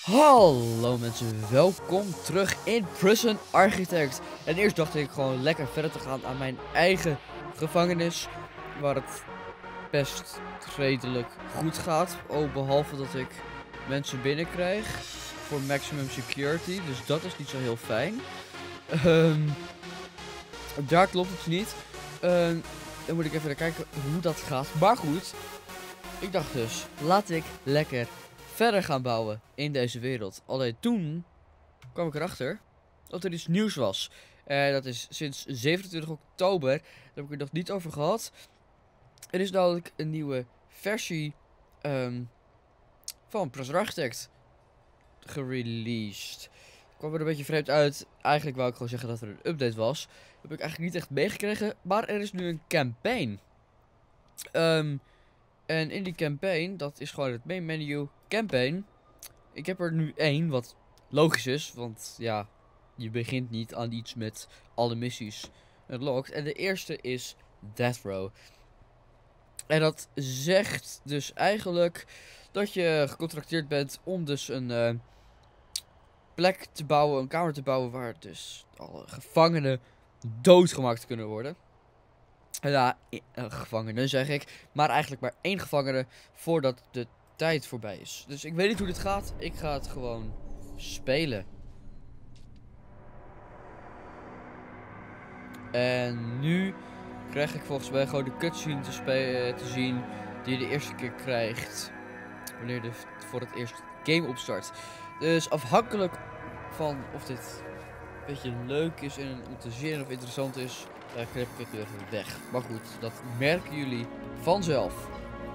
Hallo mensen, welkom terug in Prison Architect. En eerst dacht ik gewoon lekker verder te gaan aan mijn eigen gevangenis, waar het best redelijk goed gaat. Oh, behalve dat ik mensen binnenkrijg voor maximum security, dus dat is niet zo heel fijn. Daar klopt het niet. Dan moet ik even kijken hoe dat gaat. Maar goed, ik dacht dus, laat ik lekker verder gaan bouwen in deze wereld. Alleen toen kwam ik erachter dat er iets nieuws was. Dat is sinds 27 oktober. Daar heb ik het nog niet over gehad. Er is namelijk een nieuwe versie van Prison Architect gereleased. Ik kwam er een beetje vreemd uit. Eigenlijk wou ik gewoon zeggen dat er een update was. Dat heb ik eigenlijk niet echt meegekregen. Maar er is nu een campaign. En in die campaign, dat is gewoon het main menu campaign. Ik heb er nu één, wat logisch is, want ja, je begint niet aan iets met alle missies unlocked. En de eerste is Death Row. En dat zegt dus eigenlijk dat je gecontracteerd bent om dus een plek te bouwen, een kamer te bouwen waar dus alle gevangenen doodgemaakt kunnen worden. Ja, gevangenen zeg ik, maar eigenlijk maar één gevangene voordat de tijd voorbij is. Dus ik weet niet hoe dit gaat, ik ga het gewoon spelen. En nu krijg ik volgens mij gewoon de cutscene te zien die je de eerste keer krijgt wanneer je voor het eerst game opstart. Dus afhankelijk van of dit een beetje leuk is en om te zien of interessant is, knip ik het weer even weg. Maar goed, dat merken jullie vanzelf.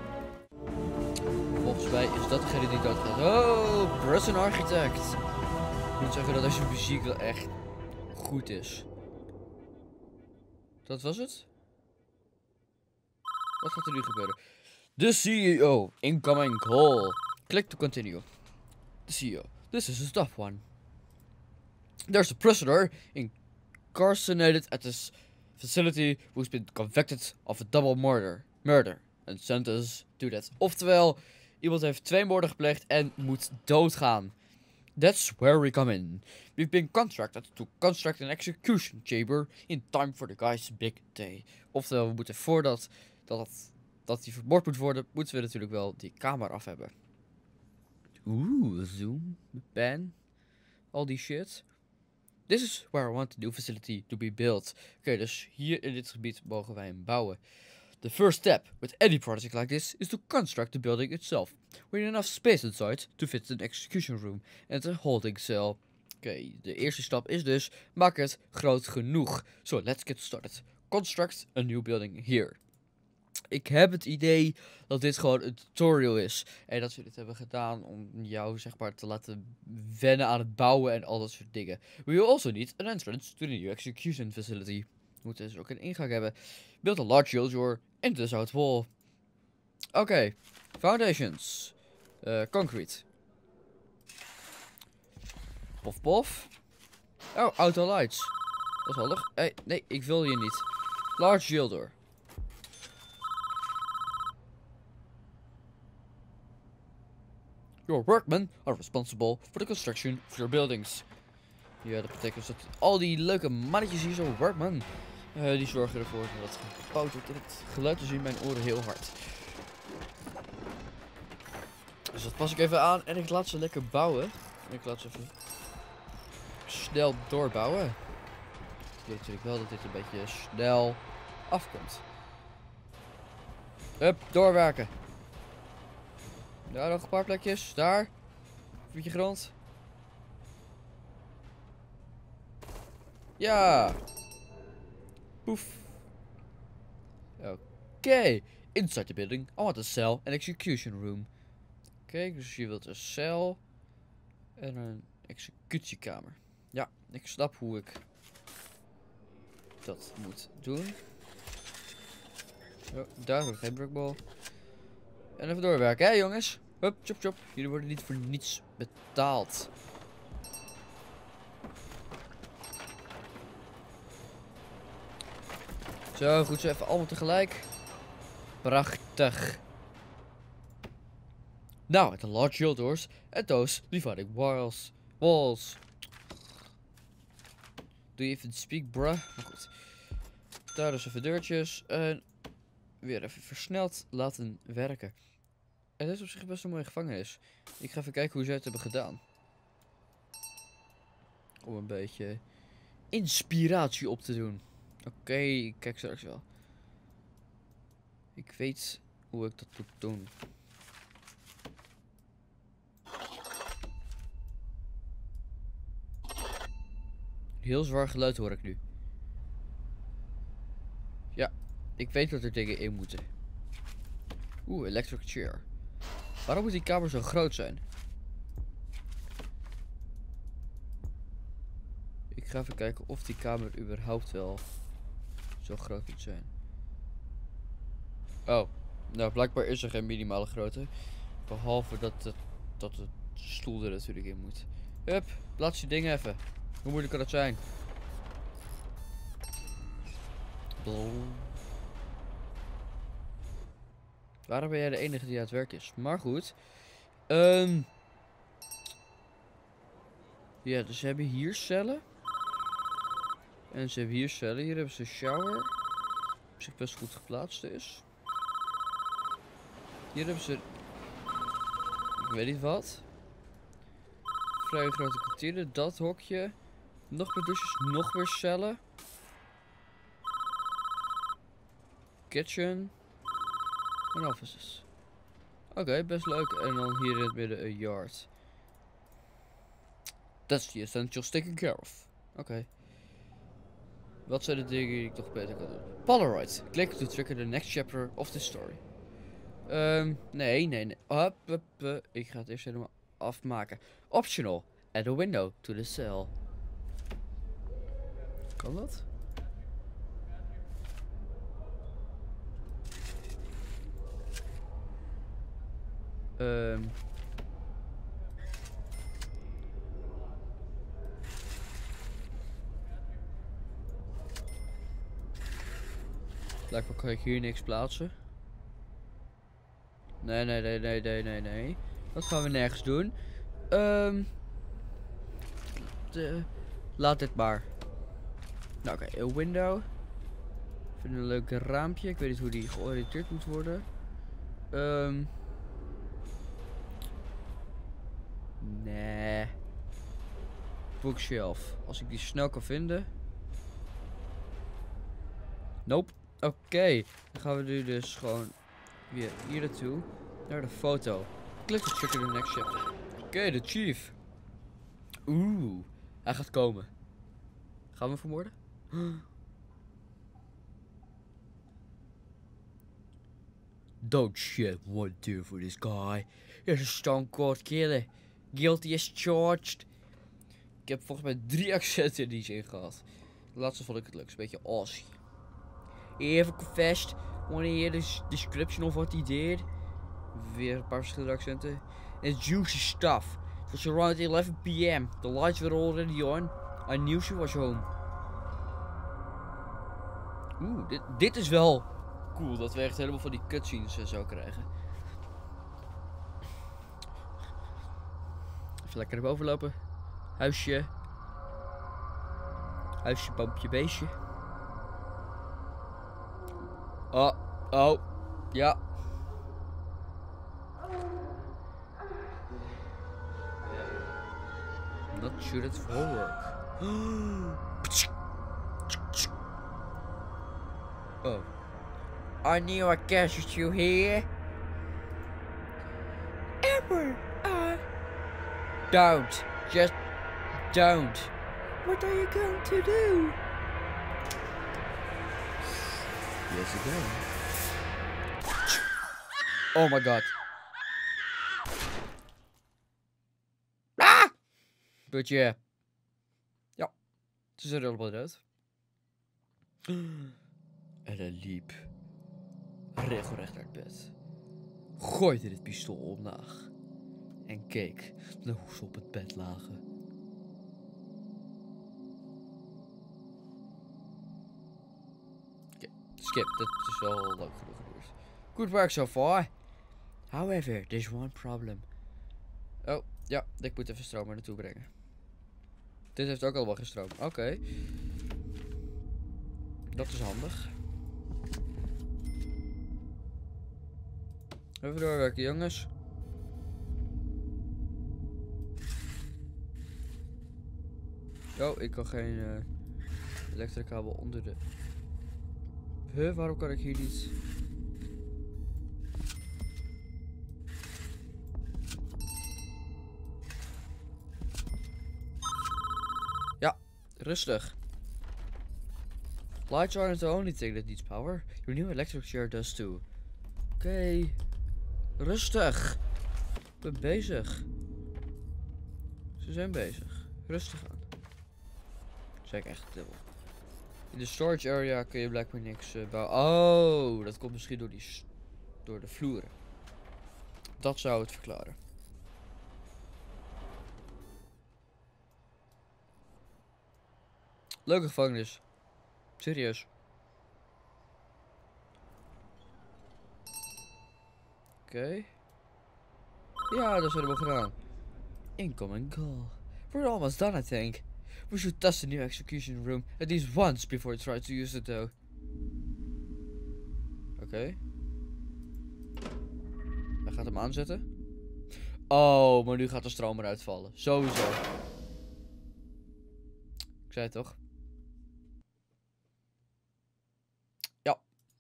Volgens mij is dat degene die doodgaat. Oh, Prison Architect. Ik moet zeggen dat deze muziek wel echt goed is. Dat was het? Wat gaat er nu gebeuren? The CEO, incoming call. Click to continue. The CEO, this is a tough one. There's a prisoner incarcerated at this facility who's been convicted of a double murder and sentenced to that. Oftewel, iemand heeft 2 moorden gepleegd en moet doodgaan. That's where we come in. We've been contracted to construct an execution chamber in time for the guy's big day. Oftewel, we moeten voordat die vermoord moet worden, moeten we natuurlijk wel die kamer af hebben. Oeh, zoom, pan, al die shit. This is where I want the new facility to be built. Oké, dus hier in dit gebied mogen wij hem bouwen. The first step with any project like this is to construct the building itself, with enough space inside to fit an execution room and a holding cell. Oké, de eerste stap is dus, maak het groot genoeg. So, let's get started. Construct a new building here. Ik heb het idee dat dit gewoon een tutorial is. En dat ze dit hebben gedaan om jou, zeg maar, te laten wennen aan het bouwen en al dat soort dingen. We will also need an entrance to the new execution facility. We moeten dus ook een ingang hebben. Build a large shield door into the south wall. Oké, foundations. Concrete. Pof pof. Oh, auto lights. Dat is handig. Hey, nee, ik wil je niet. Large shield door. Your workmen are responsible for the construction of your buildings. Ja, dat betekent dat al die leuke mannetjes hier zo, workmen, die zorgen ervoor dat het gebouwd wordt. En het geluid is in mijn oren heel hard. Dus dat pas ik even aan en ik laat ze lekker bouwen. En ik laat ze even snel doorbouwen. Ik weet natuurlijk wel dat dit een beetje snel afkomt. Hup, doorwerken. Daar nog een paar plekjes. Daar. Een beetje grond. Ja. Poef. Oké. Inside the building, I want a cell and execution room. Oké, dus je wilt een cel en een executiekamer. Ja, ik snap hoe ik dat moet doen. Oh, daar wordt geen brukbal. En even doorwerken, hè jongens. Hup, chop chop. Jullie worden niet voor niets betaald. Zo, goed zo. Even allemaal tegelijk. Prachtig. Now at the large jail doors and those dividing walls. Doe je even speak, bruh. Maar goed. Daar dus even deurtjes. En weer even versneld laten werken. En dit is op zich best een mooie gevangenis. Ik ga even kijken hoe zij het hebben gedaan. Om een beetje inspiratie op te doen. Oké, kijk straks wel. Ik weet hoe ik dat moet doen. Heel zwaar geluid hoor ik nu. Ja, ik weet dat er dingen in moeten. Oeh, electric chair. Waarom moet die kamer zo groot zijn? Ik ga even kijken of die kamer überhaupt wel zo groot moet zijn. Oh, nou blijkbaar is er geen minimale grootte. Behalve dat de stoel er natuurlijk in moet. Hup, plaats je dingen even. Hoe moeilijk kan dat zijn? Waarom ben jij de enige die aan het werk is? Maar goed. Ja, dus ze hebben hier cellen. En ze hebben hier cellen. Hier hebben ze een shower. Op zich best goed geplaatst is. Hier hebben ze... Ik weet niet wat. Vrij grote kantine. Dat hokje. Nog meer douches. Nog weer cellen. Kitchen. En offices. Oké, best leuk. En dan hier in het midden een yard. That's the essentials taken care of. Oké. Wat zijn de dingen die ik nog beter kan doen? Polaroid. Click to trigger the next chapter of the story. Nee. Ik ga het eerst helemaal afmaken. Optional. Add a window to the cell. Kan dat? Blijkbaar kan ik hier niks plaatsen. Nee. Dat gaan we nergens doen. Laat dit maar. Nou oké, een window. Ik vind een leuk raampje. Ik weet niet hoe die georiënteerd moet worden. Nee. Bookshelf. Als ik die snel kan vinden. Nope. Oké. Dan gaan we nu dus gewoon weer hier naartoe. Naar de foto. Click to trigger the next chapter. Oké, de chief. Oeh. Hij gaat komen. Gaan we hem vermoorden? Don't shed one tear for this guy. He's a stone cold killer. Guilty as charged. Ik heb volgens mij 3 accenten in die zin gehad. De laatste vond ik het leukst. Een beetje Aussie. He ever confessed. Want to hear the description of what he did. Weer een paar verschillende accenten. It's juicy stuff. It was around 11 p.m. The lights were already on. I knew she was home. Oeh, dit is wel cool. Dat we echt helemaal van die cutscenes zo krijgen. Even lekker naar boven lopen. Huisje. Huisje, boompje, beestje. Oh. Ja. Not sure it's for work. Oh. I knew I catched you here. Edward, don't. Just don't. What are you going to do? Yes, again. Oh my god. But yeah. Ja. Ze zijn er allemaal eruit. En hij liep regelrecht naar het bed. Gooide het pistool omlaag. En keek naar hoe ze op het bed lagen. Oké, skip. Dat is wel leuk genoeg gebeurd. Good work so far. However, there's one problem. Oh, ja, ik moet even stroom er naartoe brengen. Dit heeft ook al wel gestroomd. Oké. Dat is handig. Even doorwerken, jongens. Oh, ik kan geen elektrikabel onder de... Huh, waarom kan ik hier niet... Ja, rustig. Lights aren't the only thing that needs power. Your new electric chair does too. Oké. Rustig. Ik ben bezig. Ze zijn bezig. Rustig aan. Zeg ik echt dubbel. In de storage area kun je blijkbaar niks bouwen. Oh, dat komt misschien door door de vloeren. Dat zou het verklaren. Leuke gevangenis. Serieus. Oké. Ja, dat hebben we gedaan. Incoming call. We're almost done, I think. We should test the new execution room at least once before we try to use it, though. Oké. Hij gaat hem aanzetten. Oh, maar nu gaat de stroom eruit vallen. Sowieso. Ik zei het toch? Ja.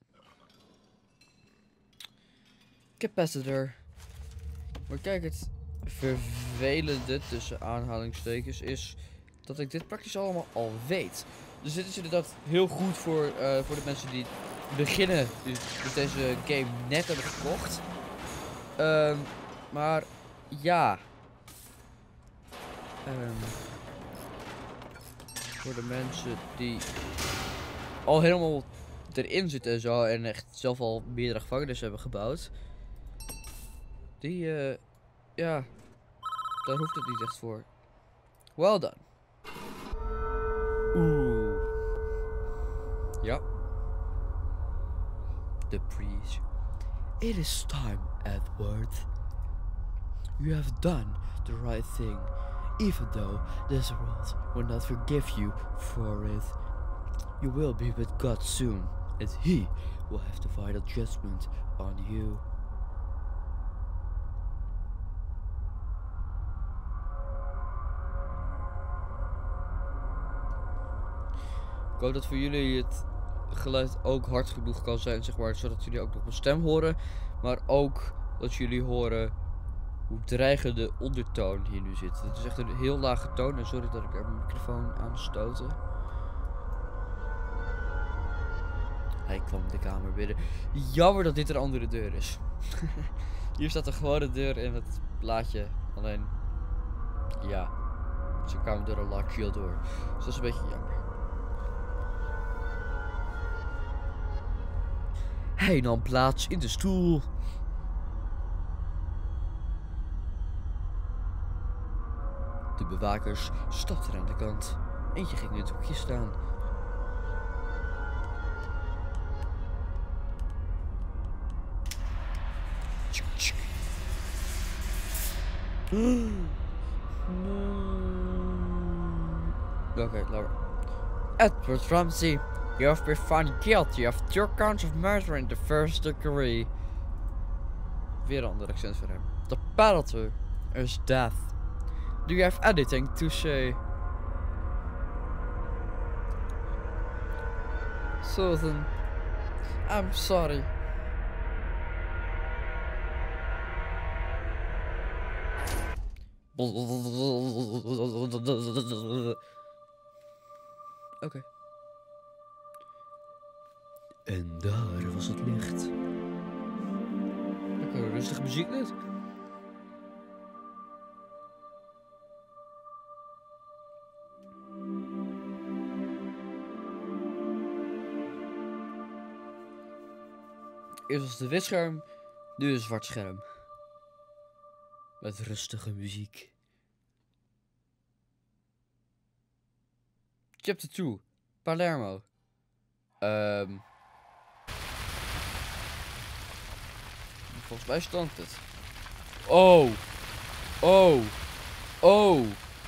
Capacitor. Maar kijk, het vervelende tussen aanhalingstekens is dat ik dit praktisch allemaal al weet. Dus dit is inderdaad heel goed voor de mensen die beginnen, dus deze game net hebben gekocht. Maar ja. Voor de mensen die al helemaal erin zitten en zo en echt zelf al meerdere gevangenissen hebben gebouwd. Die, ja, daar hoeft het niet echt voor. Well done. Oeh. Ja. The priest. It is time, Edward. You have done the right thing, even though this world will not forgive you for it. You will be with God soon, and He will have the final judgment on you. Ik hoop dat voor jullie het geluid ook hard genoeg kan zijn, zeg maar, zodat jullie ook nog mijn stem horen. Maar ook dat jullie horen hoe dreigend de ondertoon hier nu zit. Het is echt een heel lage toon en sorry dat ik er mijn microfoon aan stoten. Hij kwam de kamer binnen. Jammer dat dit een andere deur is. Hier staat een gewone deur in het plaatje. Alleen, ja, ze kwamen door een lock shield door. Dus dat is een beetje jammer. Hij nam plaats in de stoel. De bewakers stapten aan de kant. Eentje ging in het hoekje staan. Oké, Laura. Edward Ramsey, you have been found guilty of 2 counts of murder in the first degree. Weer een ander accent voor hem. The penalty is death. Do you have anything to say? Susan, I'm sorry. Oké. En daar was het licht. Lekker rustige muziek net. Eerst was het een wit scherm, nu een zwart scherm. Met rustige muziek. Chapter 2. Palermo. Volgens mij stond het. Oh. Oh. Oh.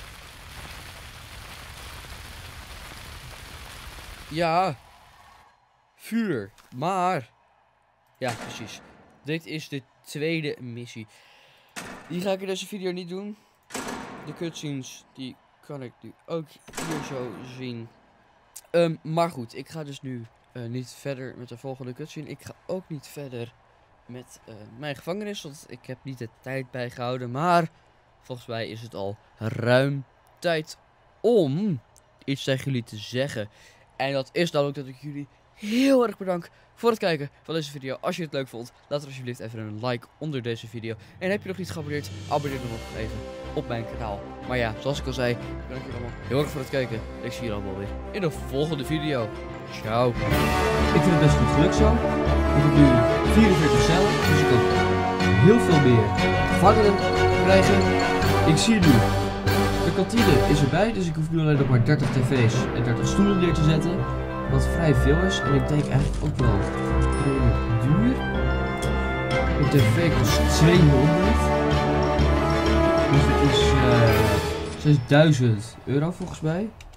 Ja. Vuur. Maar. Ja, precies. Dit is de tweede missie. Die ga ik in deze video niet doen. De cutscenes, die kan ik nu ook hier zo zien. Maar goed, ik ga dus nu niet verder met de volgende cutscene. Ik ga ook niet verder met mijn gevangenis, want ik heb niet de tijd bijgehouden. Maar volgens mij is het al ruim tijd om iets tegen jullie te zeggen. En dat is namelijk dat ik jullie heel erg bedank voor het kijken van deze video. Als je het leuk vond, laat er alsjeblieft even een like onder deze video. En heb je nog niet geabonneerd, abonneer dan nog even op mijn kanaal. Maar ja, zoals ik al zei, bedankt jullie allemaal heel erg voor het kijken. Ik zie jullie allemaal weer in de volgende video. Ciao. Ik vind het best goed geluk zo. Ik heb nu 44 cellen, dus ik kan heel veel meer gevangenen krijgen. Ik zie nu, de kantine is erbij, dus ik hoef nu alleen nog maar 30 tv's en 30 stoelen neer te zetten. Wat vrij veel is en ik denk eigenlijk ook wel redelijk duur. Een tv kost 200. Dus het is 6000 euro volgens mij.